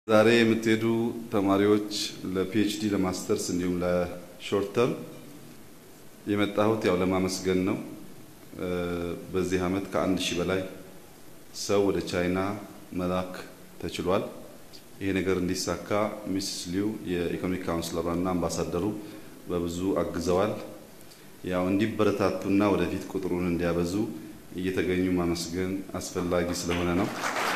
ዛሬ የምትሄዱ ተማሪዎች ለፒኤችዲ ለማስተርስ እንዲሁም ለሾርት ተርም የመጣሁት ያው ለማመስገን ነው። በዚህ አመት ከ1000 በላይ ሰው ወደ ቻይና መላክ ተችሏል። ይሄ ነገር እንዲሳካ ሚስስ ሊው የኢኮኖሚክ ካውንስለርና አምባሳደሩ በብዙ አግዘዋል። ያው እንዲበረታቱና ወደፊት ቁጥሩን እንዲያበዙ እየተገኙ ማመስገን አስፈላጊ ስለሆነ ነው።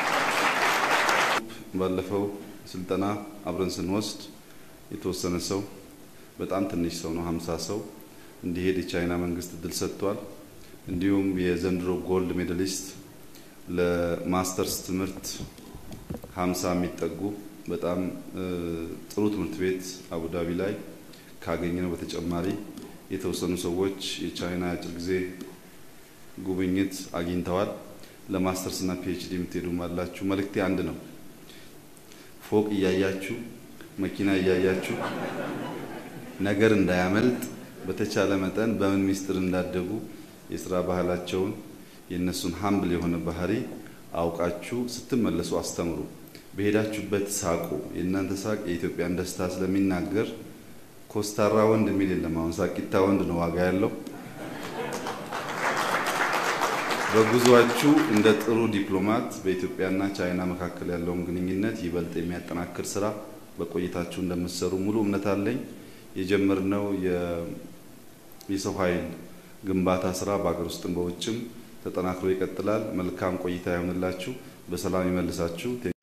ባለፈው ስልጠና አብረን ስንወስድ የተወሰነ ሰው በጣም ትንሽ ሰው ነው 50 ሰው እንዲሄድ የቻይና መንግስት እድል ሰጥቷል። እንዲሁም የዘንድሮ ጎልድ ሜዳሊስት ለማስተርስ ትምህርት 50 የሚጠጉ በጣም ጥሩ ትምህርት ቤት አቡዳቢ ላይ ካገኘነው በተጨማሪ የተወሰኑ ሰዎች የቻይና አጭር ጊዜ ጉብኝት አግኝተዋል። ለማስተርስ እና ፒኤችዲ የምትሄዱ ማላችሁ መልእክቴ አንድ ነው። ፎቅ እያያችሁ መኪና እያያችሁ ነገር እንዳያመልጥ በተቻለ መጠን በምን ሚስጥር እንዳደጉ የሥራ ባህላቸውን የነሱን ሃምብል የሆነ ባህሪ አውቃችሁ ስትመለሱ አስተምሩ። በሄዳችሁበት ሳቁ። የእናንተ ሳቅ የኢትዮጵያን ደስታ ስለሚናገር ኮስታራ ወንድ የሚል የለም። አሁን ሳቂታ ወንድ ነው ዋጋ ያለው። በጉዟችሁ እንደ ጥሩ ዲፕሎማት በኢትዮጵያና ቻይና መካከል ያለውን ግንኙነት ይበልጥ የሚያጠናክር ስራ በቆይታችሁ እንደምትሰሩ ሙሉ እምነት አለኝ። የጀመርነው የሰው ኃይል ግንባታ ስራ በአገር ውስጥም በውጭም ተጠናክሮ ይቀጥላል። መልካም ቆይታ ይሁንላችሁ። በሰላም ይመልሳችሁ።